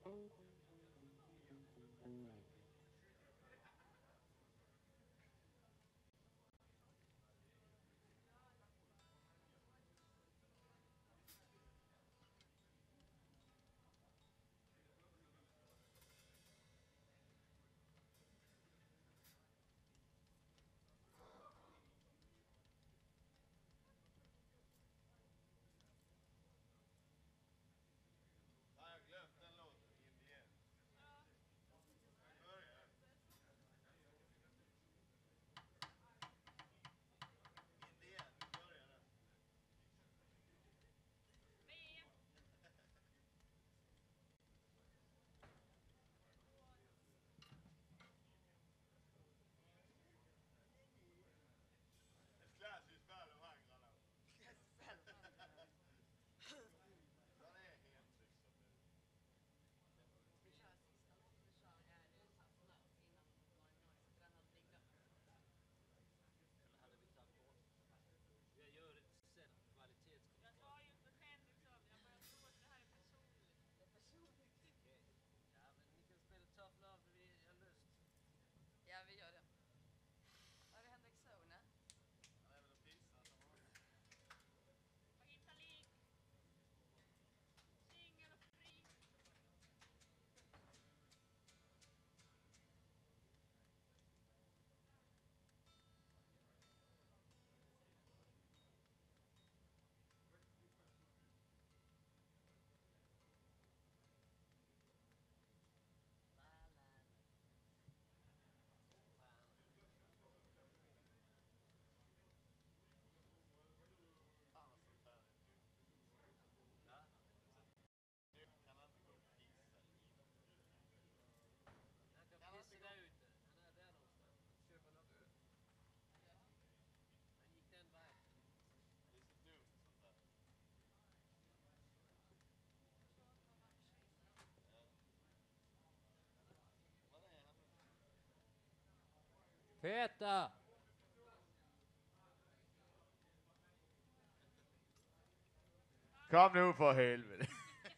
Ja, vi gör det. Var är Henrik Sone? Han är väl och pissar som vanligt. Och hitta lik. Singel och fri. Fan vad sånt här. Ja. Nu kan han inte gå och pissa in. Han kan pissa där ute. Han är där någonstans. Han köper något öl. Han gick den vägen. Det är så dumt sånt där. Ja. Vad är han? Feta! Kom nu för helvete.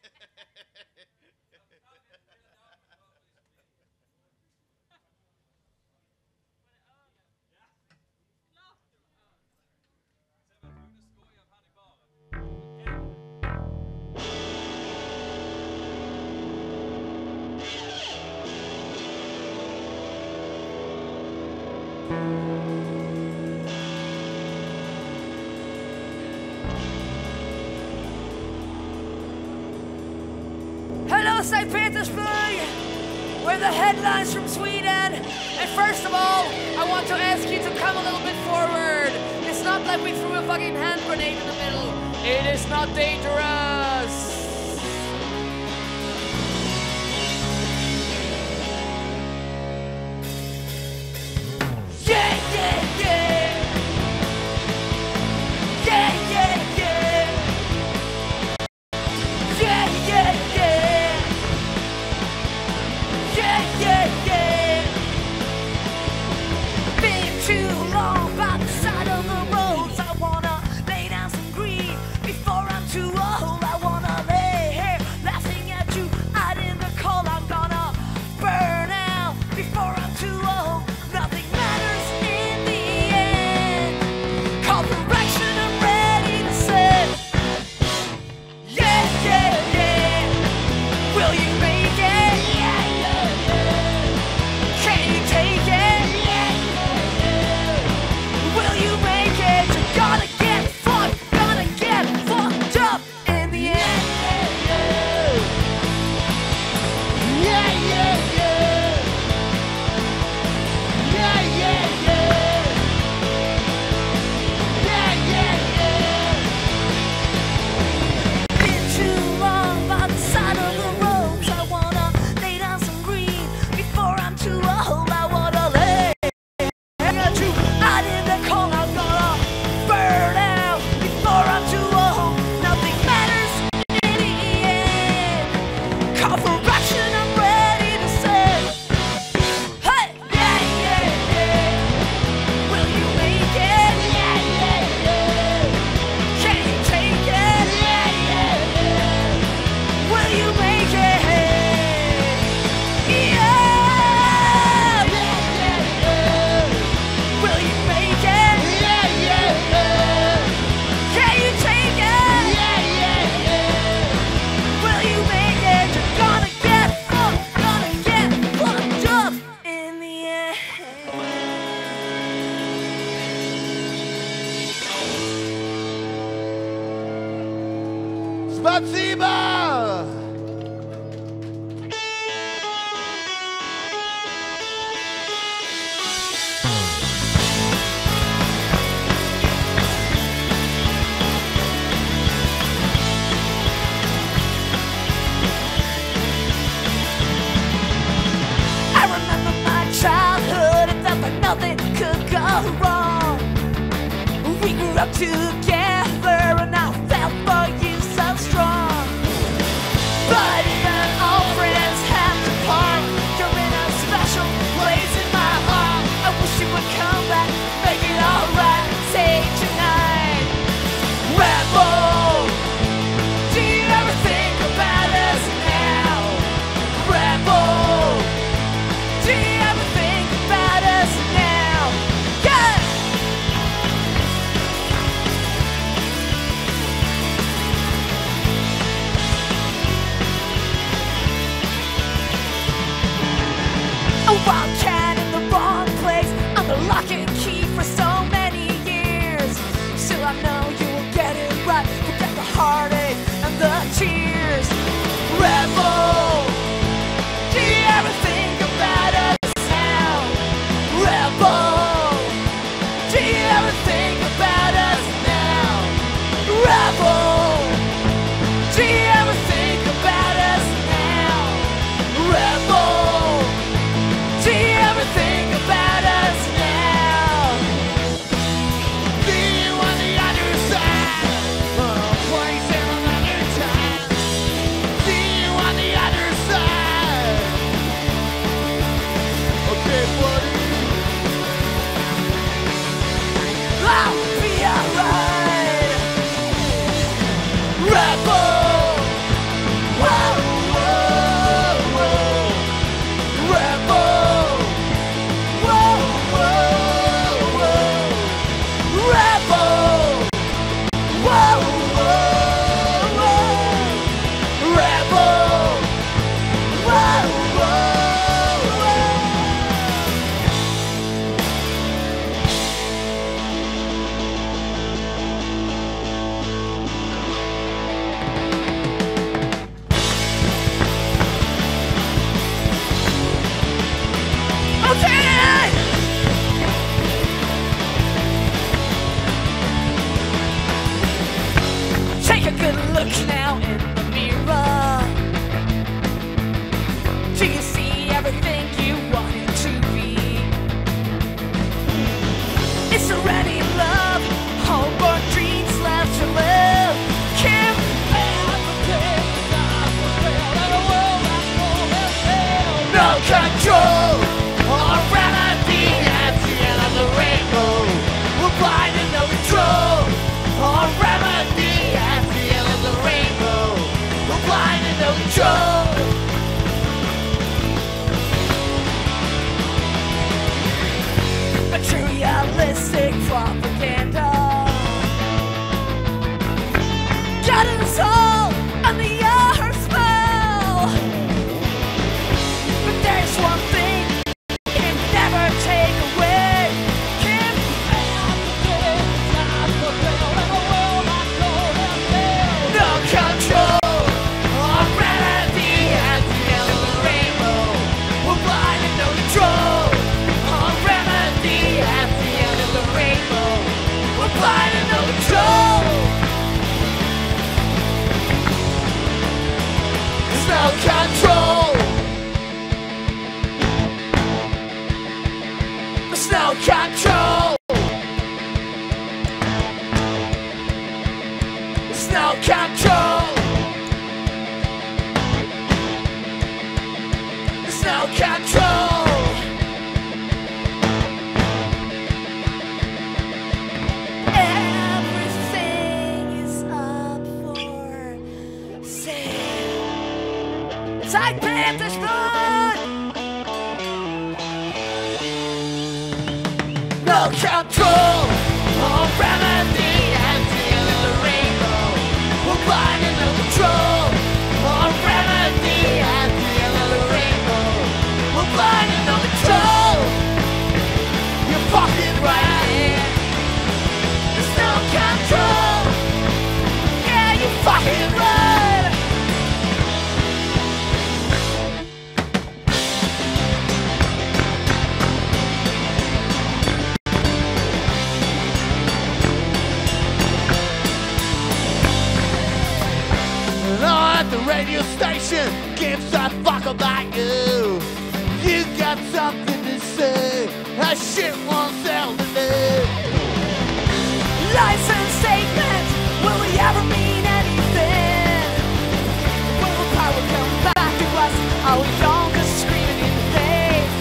Hello, St. Petersburg! We're the headlines from Sweden. And first of all, I want to ask you to come a little bit forward. It's not like we threw a fucking hand grenade in the middle. It is not dangerous. Yeah, yeah, yeah. Yeah, yeah, yeah. Yeah, yeah, yeah. Yeah, yeah, yeah. Been too long by the side of the roads. I wanna lay down some green before I'm too old. I wanna Godzilla! I remember my childhood, it felt like nothing could go wrong. We grew up together and I felt for you so strong. But even old friends have to part. You're in a special place in my heart. I wish you would come back, make it alright. Say tonight, Rebel, do you ever think about us now? Rebel, do you ever think about us now? Yeah! A wildcat in the wrong place, I'm the lock and key for so many years. Still I know you will get it right, forget the heartache and the tears. Rebel, do you ever think about us now? Rebel, do you ever think about us now? Rebel, do you ever think about us now? Rebel, do you ever think about us now? See you on the other side, a place in another time. See you on the other side. Okay, buddy. I'll be alright. Rebel, whoa, whoa, whoa. Rebel, whoa, whoa, whoa. Rebel, whoa, whoa, whoa. Rebel, whoa, whoa, whoa. Okay! Take a good look now in the mirror. Do you see everything you want it to be? Is there any love, hope or dreams left to live? Can't no control or remedy at the end of the rainbow. We're blind and no control or remedy at the end of the rainbow. We're blind and no control. Materialistic propaganda got us all under your spell. But there's one thing you can never take away. Can't no control or remedy at the end of the rainbow. We're blind and no control or remedy at the end of the rainbow. We're blind and no control. There's no control. There's no control. There's no control. There's no control. Everything is up for sale. Side Panthers blood. No control or remedy at the end of the rainbow. We're blind and no control or remedy at the end of the rainbow. We're blind and no control. You're fucking right. There's no control. Yeah, you're fucking right. radio station gives a fuck about you. You got something to say, that shit won't sell today. License statement, will we ever mean anything? Will the power come back to us? Are we young just screaming in the face?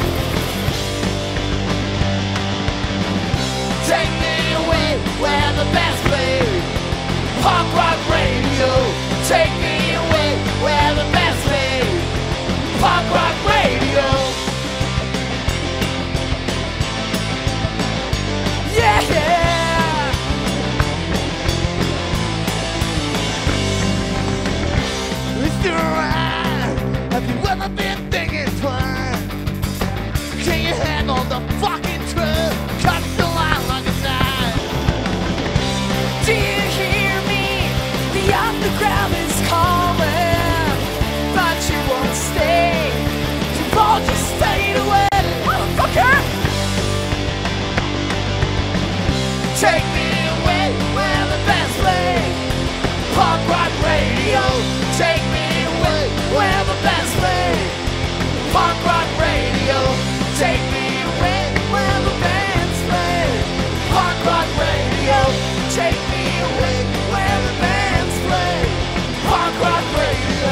Take me away where the best play. Punk rock radio. Take me away where the best play. Punk rock radio. Yeah, yeah. Mr. Ryan, have you ever been thinking twice? Can you handle the fucking truth? Cut the line like a knife. Do you hear me? The underground is calling, but you won't stay. You all just stayed away, motherfucker. Take me away where the best play. Punk rock radio. Take me away where the best play. Punk rock radio. Take me away where the bands play. Punk rock radio. Take me away where the bands play. Punk rock radio.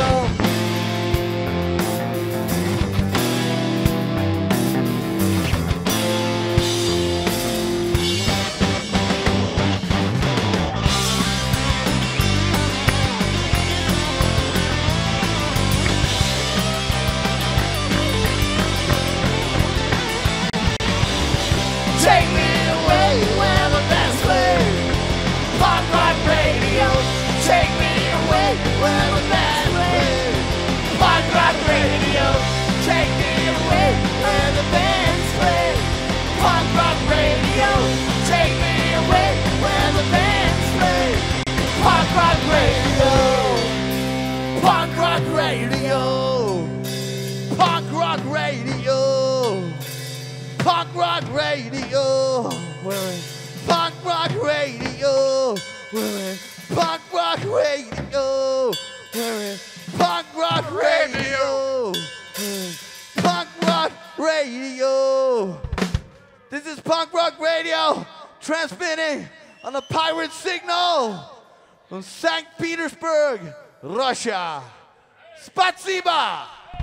Take me away where the best play. Punk rock radio. Take me away where the best play. Punk rock radio. Take me away where the bands play. Punk rock radio. Take me away where the bands play. Punk rock radio. Punk rock radio. Punk rock radio. Punk rock radio. We're in punk rock radio. We're in punk rock radio. We're in punk rock radio. We're in punk rock radio. This is punk rock radio transmitting on the pirate signal from St. Petersburg, Russia. Spasiba!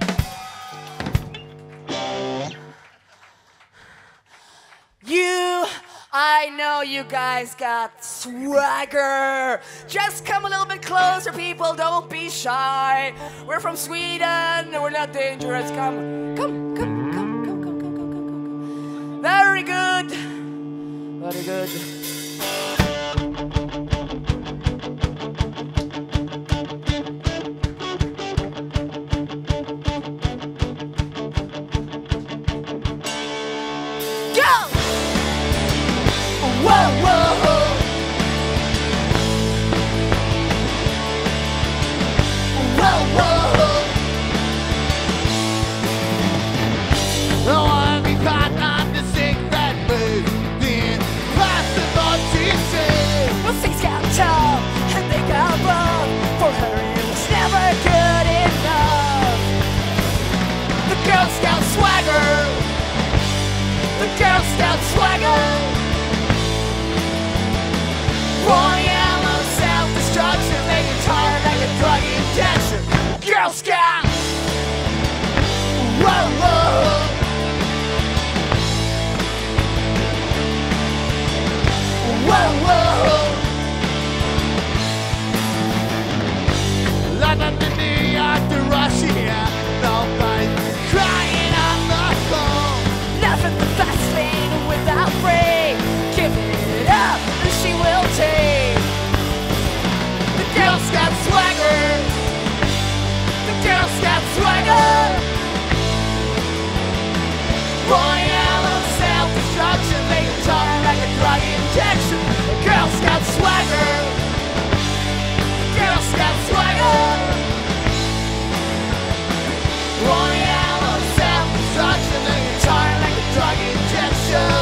I know you guys got swagger. Just come a little bit closer, people. Don't be shy. We're from Sweden. We're not dangerous. Come. Very good. Very good. Girl Scout! Whoa, whoa! Whoa, whoa! London to New York to Russia, nobody's crying on the phone. Nothing but fast lane without break. Give it up, and she will take. The girl's got swagger. Girls got swagger. Royale of self-destruction. They talk like a drug injection. Girls got swagger. Girls got swagger. Royale of self-destruction. They talk like a drug injection.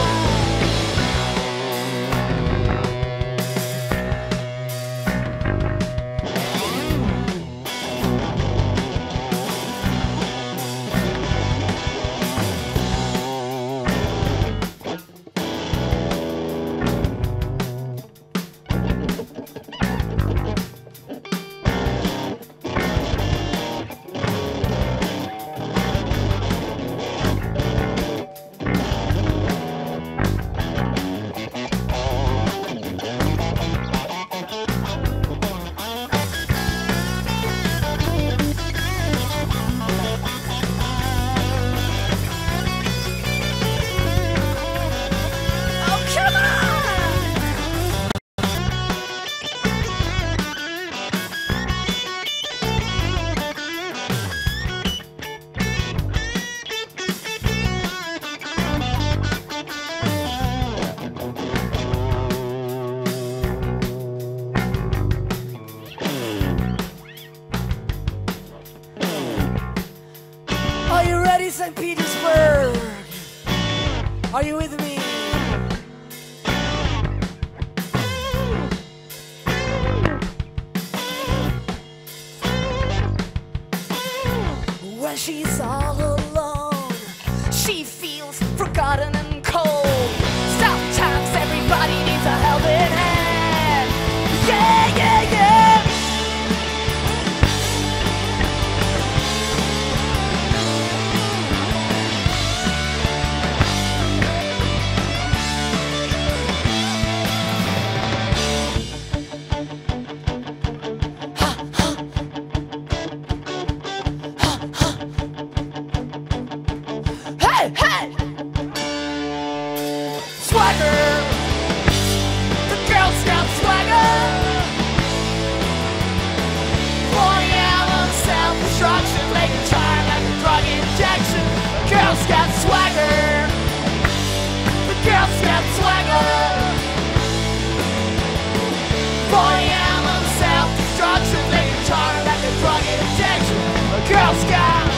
4 a.m. of self-destruction, making charter like a drug addiction. Girl Scouts.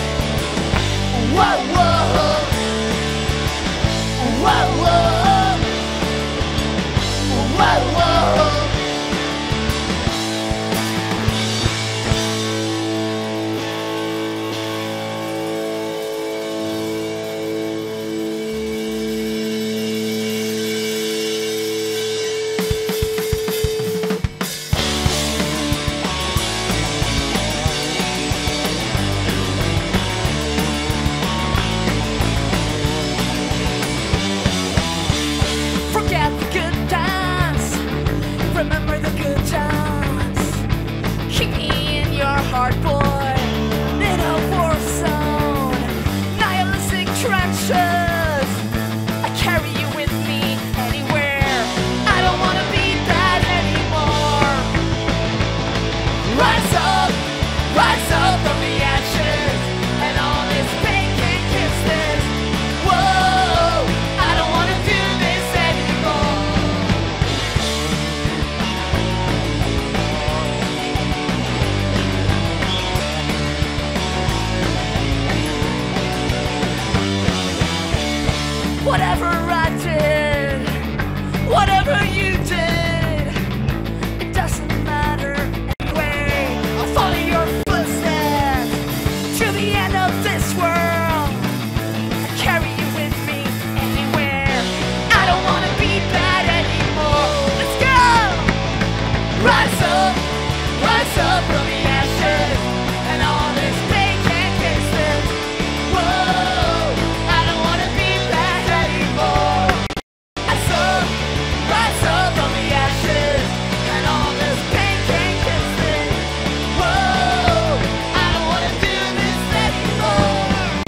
Whoa, whoa. Whoa, whoa. Whoa, whoa. Forget the good times, remember the good times. Keep me in your heart, boy, in a war zone. Nihilistic trenches, I carry you with me anywhere. I don't wanna be bad anymore. Rise up from the ashes, and all this pain can't kiss this. Whoa, I don't wanna do this anymore. Whatever I did, whatever you did, it doesn't matter anyway. I'll follow your footsteps to the end of this world. I carry you with me anywhere. I don't wanna be bad anymore. Let's go! Rise up from the ashes, and all this pain can't kiss this. Whoa, I don't wanna be bad anymore. Rise up from the ashes, and all this pain can't kiss this. Whoa, I don't wanna do this anymore.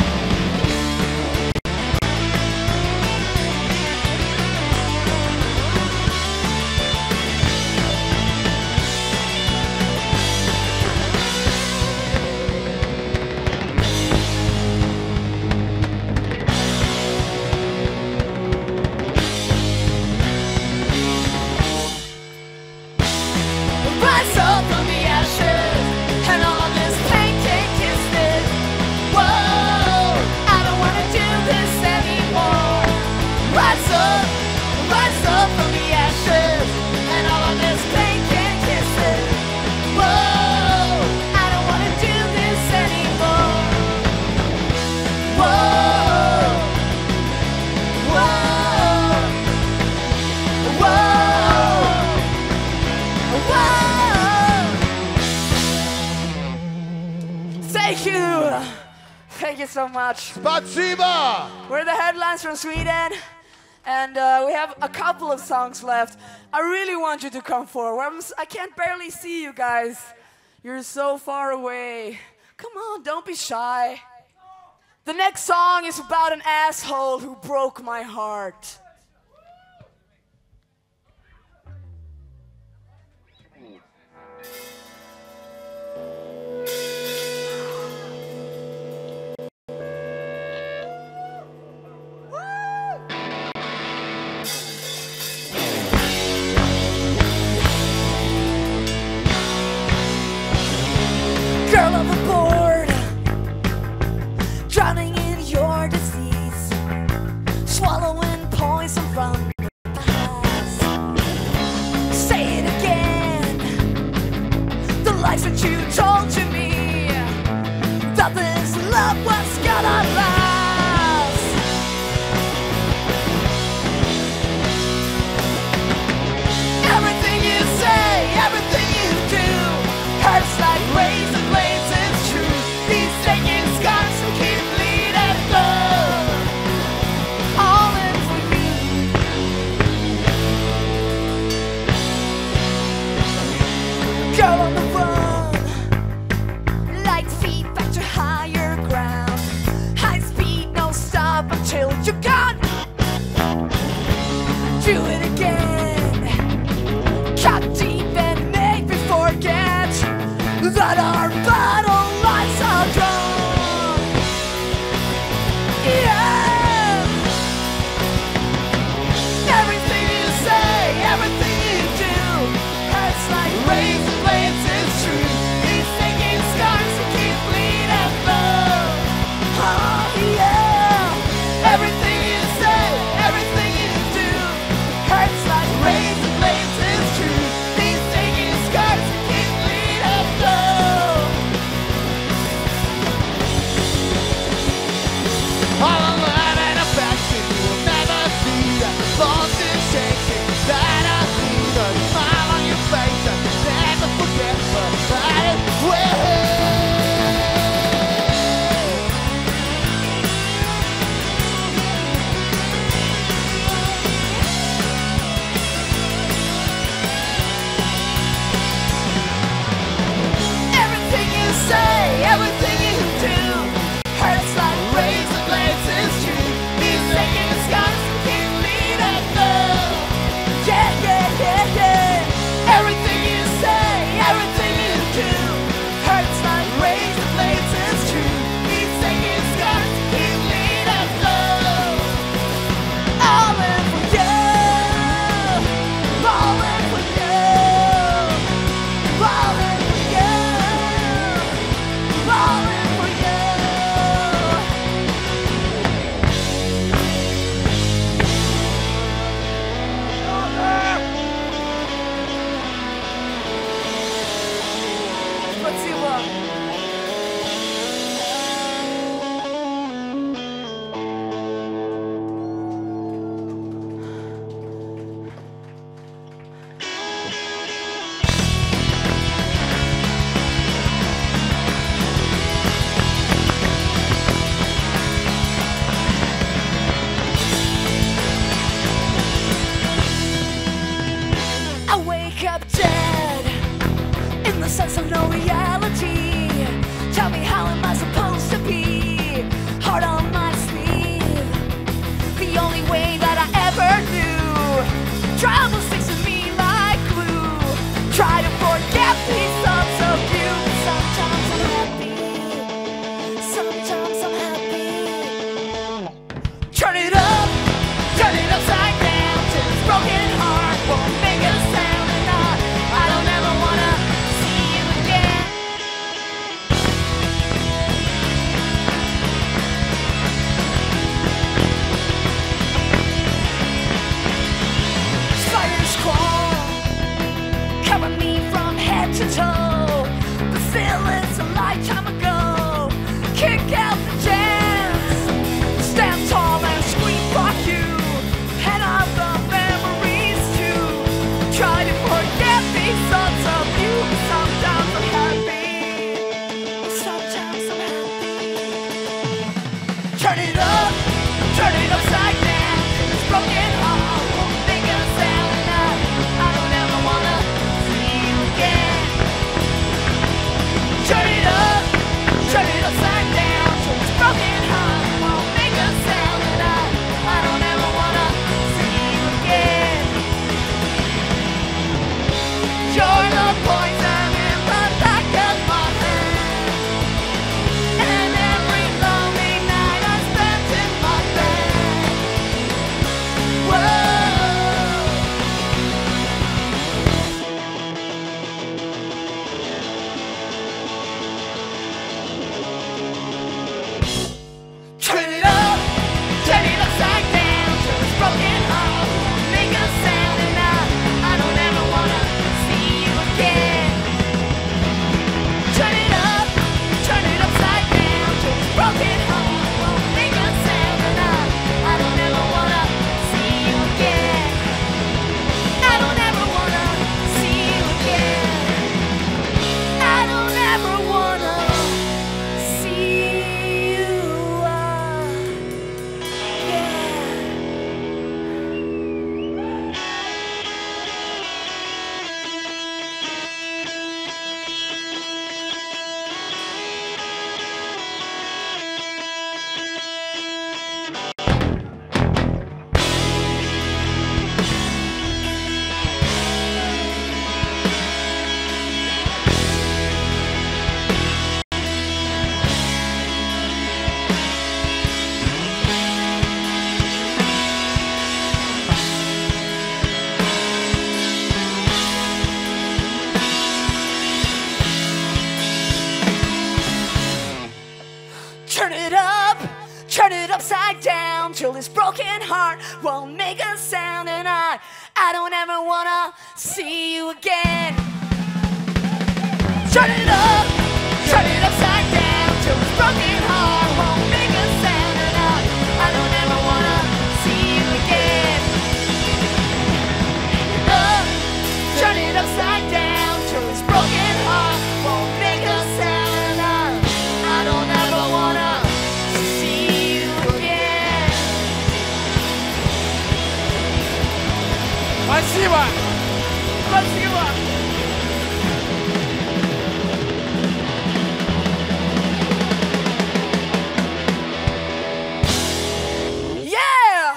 Rise up from the ashes, and all this pain can't kiss this. Whoa, I don't wanna do this anymore. Rise up from the ashes, and all of this pain can't kiss it. Whoa, I don't wanna do this anymore. Whoa, whoa, whoa. Thank you! Thank you so much. Spasiba! We're the Headlines from Sweden, and we have a couple of songs left. I really want you to come forward. I can't barely see you guys. You're so far away. Come on, don't be shy. The next song is about an asshole who broke my heart. Girl overboard, drowning in your disease, swallowing poison from the past. Say it again, the lies that you told to me, that this love was gonna last. Everything you say, everything you do, hurts like razor blades, it's true. These aching scars will keep bleeding through. All in for you. Girl on the run, like feet back to higher razor blades is true. These aching scars will keep bleeding through. Oh yeah. Everything you say, everything you do hurts like razor blades is true. These aching scars will keep bleeding through. All the love and affection you will never see. The bones and shaking that I see. The smile on your face I can never forget. But I will. Everything you say, everything you do hurts like razor blades is true. These aching scars keep leading through. Yeah, yeah, yeah, yeah. Everything you say, everything you do hurts like razor blades is true. These aching scars keep leading through. All in for you, all in for you, all in for you, all in for you. Спасибо. I wake up dead in the sense of no reality. Tell me, how am I supposed to be? Heart on my sleeve. The only way that I ever knew. Trouble sticks to me like glue. Try to forget these thoughts of you. Sometimes I'm happy. Sometimes I'm happy. Turn it up, turn it upside down till this broken heart won't make a sound. And I don't ever wanna see you again. Spiders crawl, cover me from head to toe. But still it's a lifetime ago. Kick out the jams, stand tall and scream fuck you. And other memories too. Try to forget these thoughts of you. Sometimes I'm happy, sometimes I'm happy. Turn it up, turn it upside down. This broken heart won't make a sound. And I don't ever wanna see you again. Turn it up, turn it upside down. This broken heart won't make a sound. And I don't ever wanna see you again. this broken heart won't make a sound, and I don't ever wanna see you again. Turn it up, turn it upside down till this broken heart won't make a sound, and I don't ever wanna see you again. Turn it upside down till this broken heart won't make a sound, and I don't ever wanna see you again. Спасибо! Спасибо! Yeah!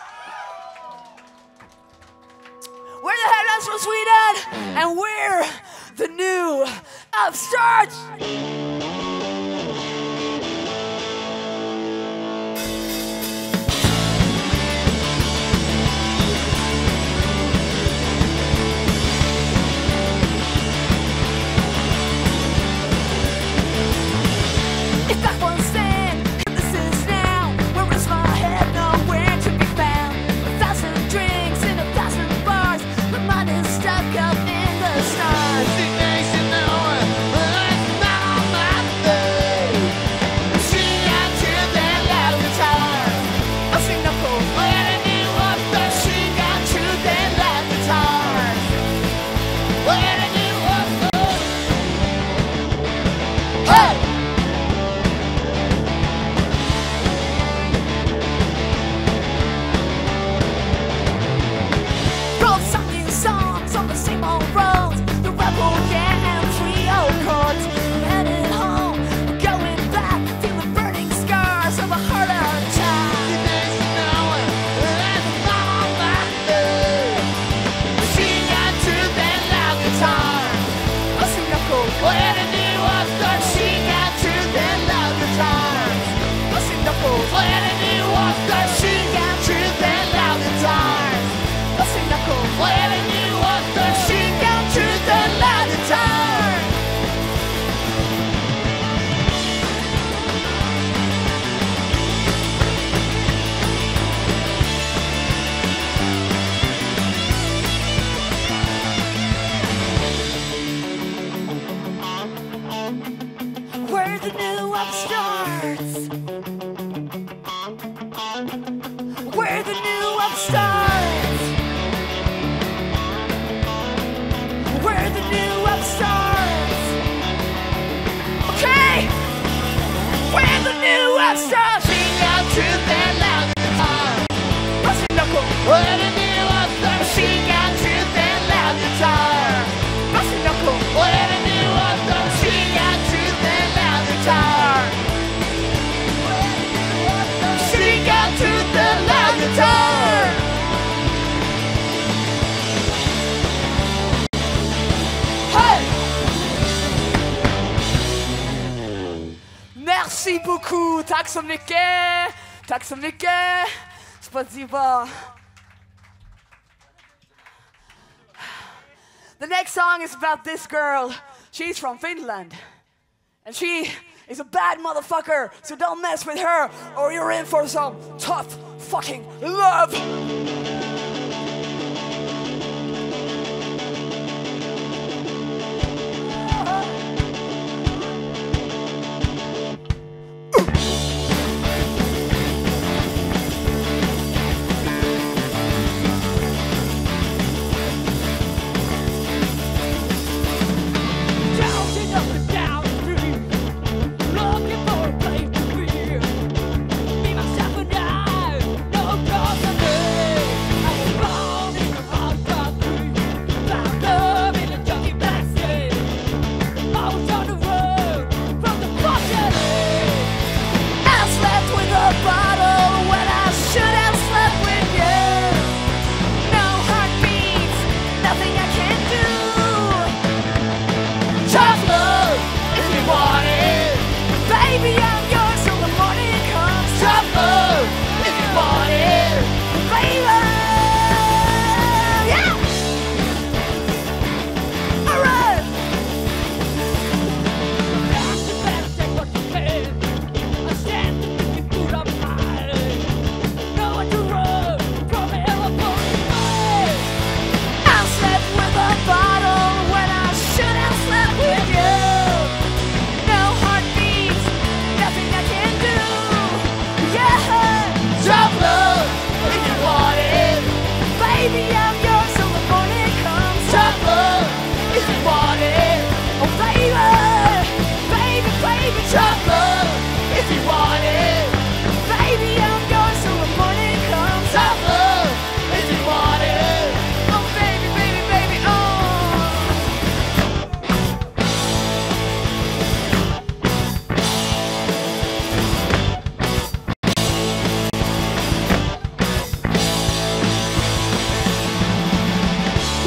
We're the Headlines from Sweden, and we're the new upstarts! If back was then, and this is now, where is my head? Nowhere to be found. 1,000 drinks in 1,000 bars, my mind is stuck up in the stars. Resignation now, it's not on my face. She got to that loud guitar. I sing the cool. When I knew what the she got to that loud guitar. When I knew what the hey. Wrote some new songs on the same old roads, the rebel gang and trio chords. I'm headed home, I'm going back, feeling burning scars of a heart attack. Resignation now, it's not on my face. She got to that loud guitar. I sing the cool. When I knew what the she got to that loud guitar. I sing the cool. When I knew what the she got to that loud guitar. I sing the cool. When I knew what the she got to that loud guitar. We're the new upstarts. We're the new upstarts. We're the new upstarts. Okay, we're the new upstarts. She got to that loud guitar. I sing the cool. When I knew what the she got to that loud guitar. I sing the cool. When I knew what the she got to that loud guitar. She got to the loud guitar. Hey! Merci beaucoup. Tack så mycket. Tack så mycket. Spasiba. The next song is about this girl. She's from Finland. And she is a bad motherfucker, so don't mess with her or you're in for some tough fucking love. Bouncing up and down the street, looking for a place to be. Me, myself, and I, no cause of me.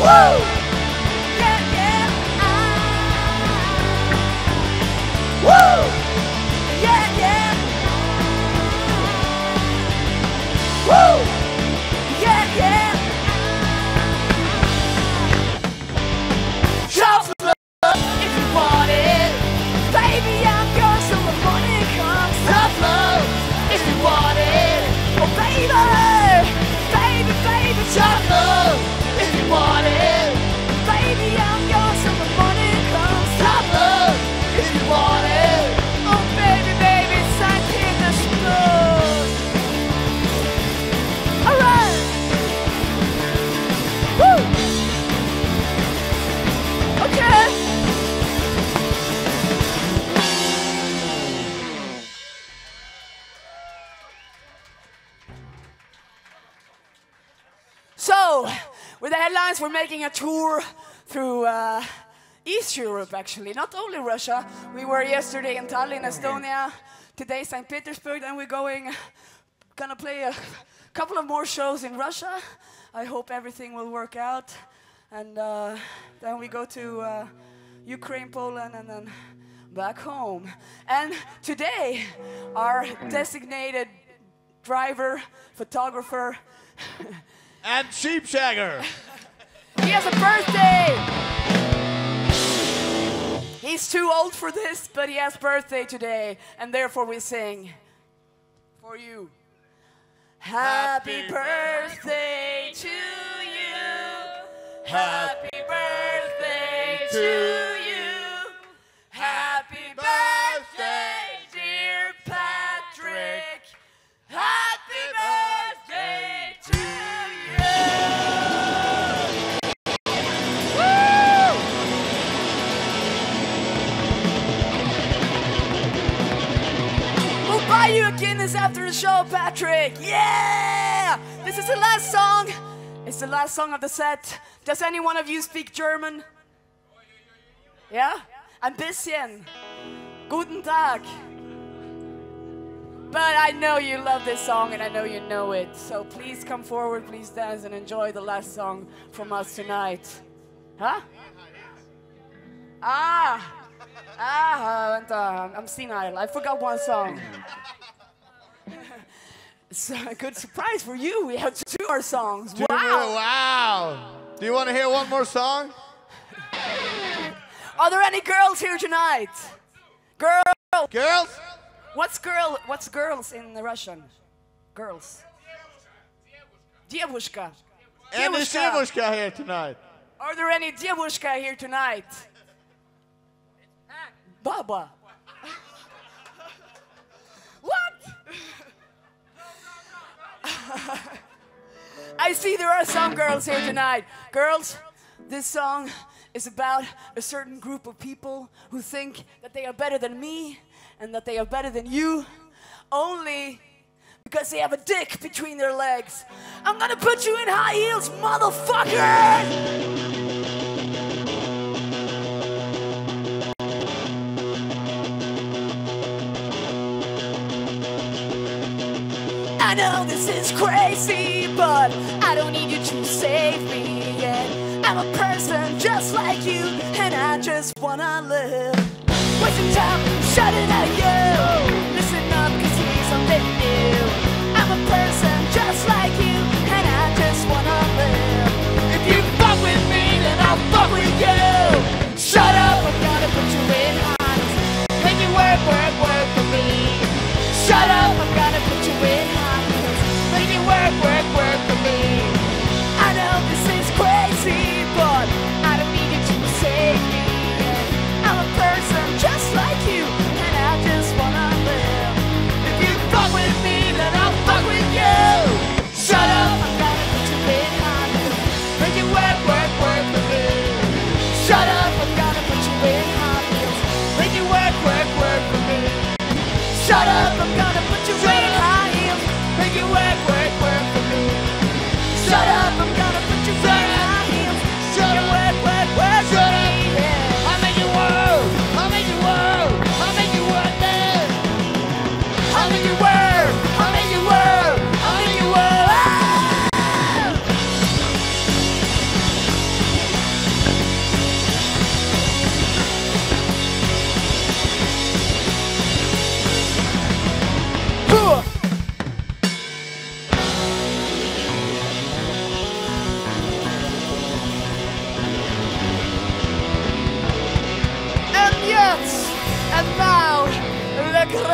Woo! Yeah, yeah. Woo! Yeah, yeah. Woo! Yeah, yeah. Shout for love if you want it. Baby, I'm yours till the morning comes. Tough love if you want it. Oh, baby, baby, baby, tough love if you want it. Baby, I'm yours till the morning comes. Tough love if you want it. Oh, baby, baby, St. Petersburg. All right. Woo. Okay. So, with the headlines, we're making a tour through East Europe, actually. Not only Russia. We were yesterday in Tallinn, Estonia. Today, St. Petersburg. And we're gonna play a couple of more shows in Russia. I hope everything will work out. And then we go to Ukraine, Poland, and then back home. And today, our designated driver, photographer, And Sheepshagger. he has a birthday! He's too old for this, but he has birthday today, and therefore we sing for you. Happy birthday to you. Happy birthday to you. Happy birthday, dear Patrick. Happy birthday to you. Woo! We'll buy you a Guinness after the show, Patrick. Yeah! This is the last song. It's the last song of the set. Does any one of you speak German? Yeah? Ein bisschen. Guten Tag. But I know you love this song and I know you know it. So please come forward, please dance and enjoy the last song from us tonight. Huh? I'm senile. I forgot one song. It's a good surprise for you. We have 2 more songs. Wow. Wow. Wow. Do you want to hear one more song? Are there any girls here tonight? Girls. Girls? What's girls in the Russian? Girls. Девушка. And the Shemushka here tonight. Are there any девушка here tonight? Baba. What? I see there are some girls here tonight. Girls, this song is about a certain group of people who think that they are better than me and that they are better than you only because they have a dick between their legs. I'm gonna put you in high heels, motherfucker! I know this is crazy, but I don't need you to save me yet. I'm a person just like you, and I just wanna live. Wasting time shouting at you. Listen up, cause here's something new. I'm a person just like you, and I just wanna live. If you fuck with me, then I'll fuck with you. Shut up, I'm gonna put you in harness. Make you work, work, work for me. Shut up, I'm gonna put you in harness. Make you work, work, work for me. I know this is crazy, but I don't need you to save me. I'm a person just like you, and I just wanna live. If you fuck with me, then I'll fuck with you. Shut up, I'm gonna put you in harness.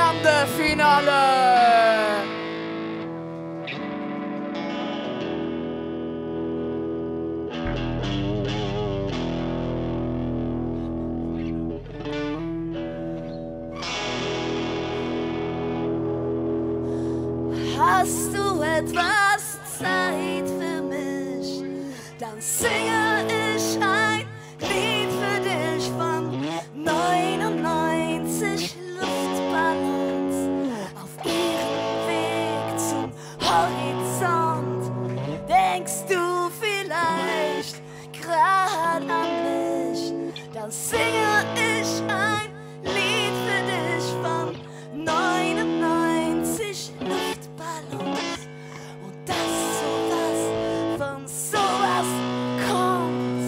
Grande Finale. Hast du etwas Zeit für mich? Dann singe ich ein Lied für dich von 99 Luftballons auf ihrem Weg zum Horizont. Denkst du vielleicht grad an mich? Dann singe ich ein Lied für dich von 99 Luftballons. Und dass sowas von sowas kommt.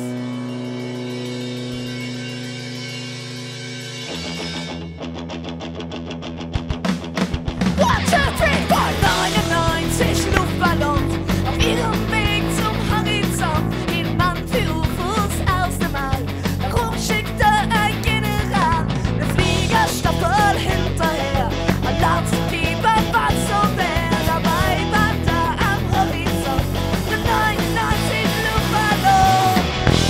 One, two, three, four. 99 Luftballons auf ihrem Weg zum Horizont. Geht man für UFOs aus dem All. Darum schickte ein General eine Fliegerstaffel hinterher. Alarm zum Fieber, was so wer dabei war da am Horizont. Eine 99 Luftballons.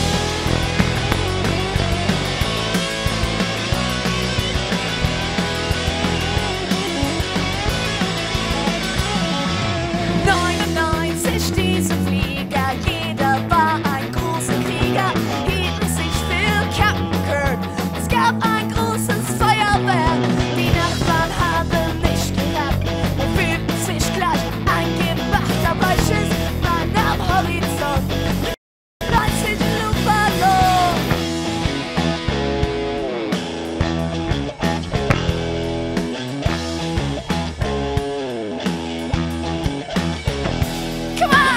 99 diese Flieger, jeder war ein großer Krieger, hielten sich für Captain Kirk. Es gab ein großes Feuerwerk, die Nachbarn haben nicht gemerkt und fühlten sich gleich angemacht. Dabei schießt man am Horizont 90 Luftballons. Come on!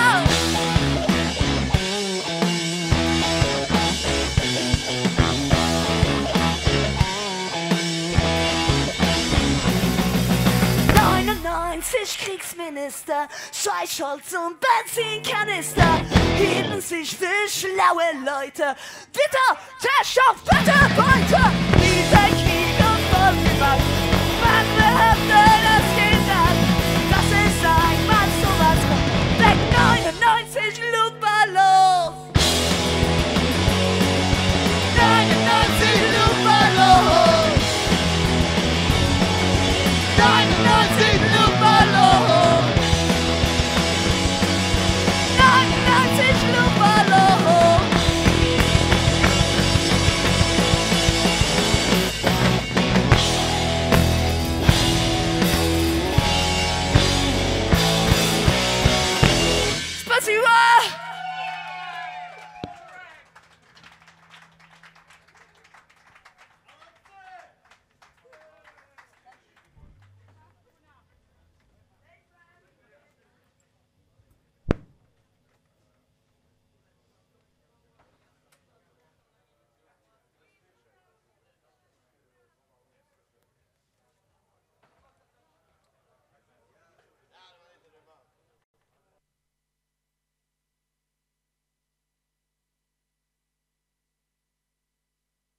99 Kriegsminister, Scheißholz und Benzinkanister hielten sich für schlaue Leute. Bitte, Täter, bitte, Beute! Dieser